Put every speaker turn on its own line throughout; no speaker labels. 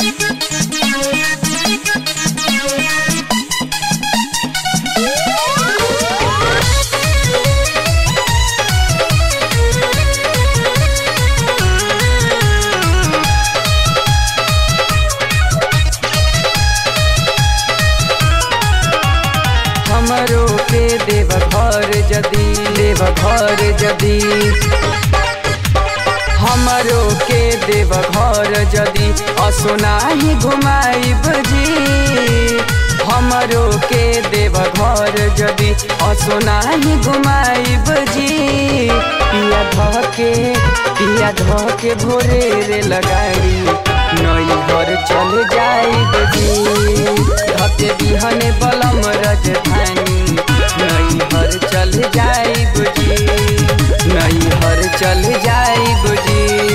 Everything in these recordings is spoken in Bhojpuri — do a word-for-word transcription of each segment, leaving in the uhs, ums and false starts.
हमरो के देव घर जदी देव घर जदी हमरो के देव घर जदी असुनाही घुमाइब जी। हमरो के देव घर जदी असुनाही घुमाइब जी। पिया धके पिया धके भोरे रे लगाड़ी नई घर चल जाइब जी। धके बिहने बलम राजधानी नई घर चल जाइब जी। नई घर चल जाइब जी।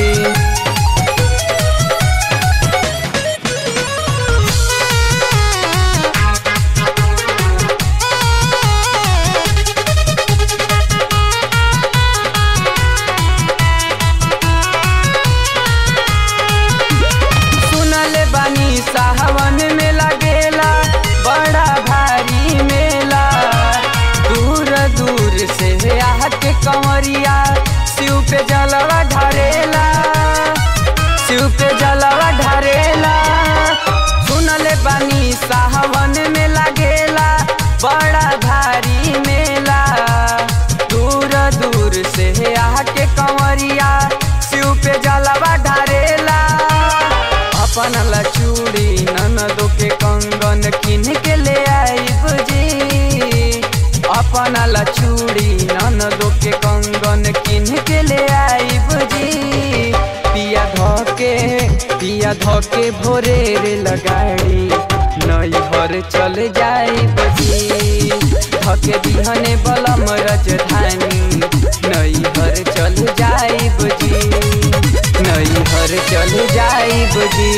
सावन में लगेला बड़ा भारी मेला। दूर दूर से आके कंवरिया शिव पे जलवा ढारेला शिव पे जलवा ढारेला। सुनले बानी सावन में लगेला बड़ा भारी मेला। दूर दूर से आके कंवरिया शिव पे जलवा ढारेला। अपन ला चूड़ी ननदो के कंगन किन के ले आइब जी। अपन ला चूड़ी ननदो के कंगन किन के ले आइब जी। पिया धके पिया धके भोरे रे लगाड़ी नई घर चल जाइब जी। धके बिहने बलम राजधानी नई घर चल जाइब जी। नई घर चल जाइब जी।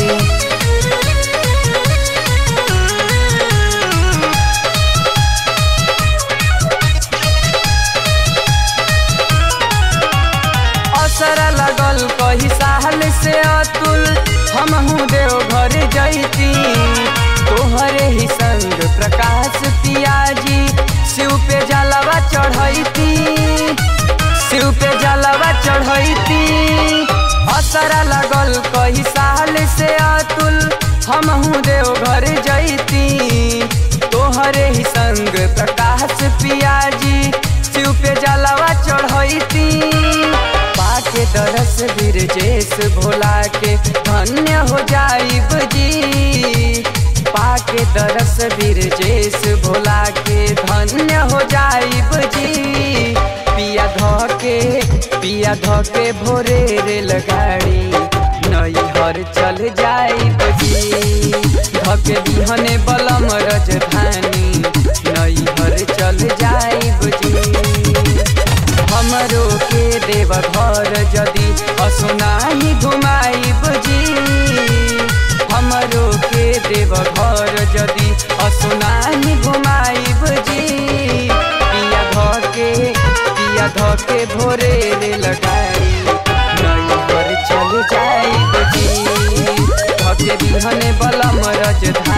असर लगल कही साल से अतुल हमहू देव घर जैती। तोहरे ही संग प्रकाश पियाजी शिव पे जलवा चढ़ैती शिव पे जलवा चढ़ैती। असर लगल कही साल से अतुल हमहू देव घर जैती। तोहरे ही संग प्रकाश पियाजी शिव पे जलवा चढ़ैती। पाके दरस बिरजेश भोला के धन्य हो जाइब जी। पाके दरस बिरजेश भोला के धन्य हो जाइब जी। पिया धके पिया धके भोरे रे लगाड़ी नई घर चल जाइब जी। धके बिहने बलम राजधानी नई घर चल जाइब जी। हमरो के देव घर जदी असुनाही घुमाइब जी। हमरो के देव घर जदी असुनाही घुमाइब जी। पिया धके पिया धके भोरे रे लगाड़ी नई घर चल जाइब जी। धके बिहने बलम राजधानी